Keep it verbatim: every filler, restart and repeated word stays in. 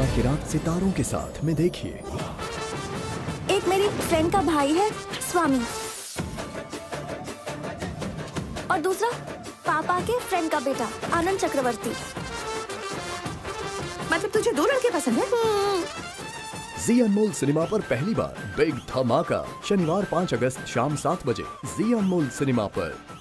शनिवार की रात सितारों के साथ में देखिए। एक मेरी फ्रेंड का भाई है स्वामी, और दूसरा पापा के फ्रेंड का बेटा आनंद चक्रवर्ती। मतलब तुझे दो लड़के पसंद है? जी अनमोल सिनेमा पर पहली बार बिग धमाका, शनिवार पाँच अगस्त शाम सात बजे जी अनमोल सिनेमा पर।